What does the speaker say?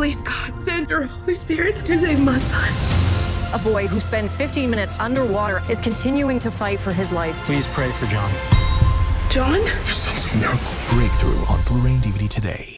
Please, God, send your Holy Spirit to save my son. A boy who spent 15 minutes underwater is continuing to fight for his life. Please pray for John. John? Your son's a miracle. Breakthrough on Blu-ray and DVD today.